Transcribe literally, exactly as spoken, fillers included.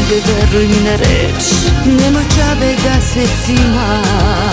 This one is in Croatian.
ljude, veruj mi na reč. Nema čabe da se cima,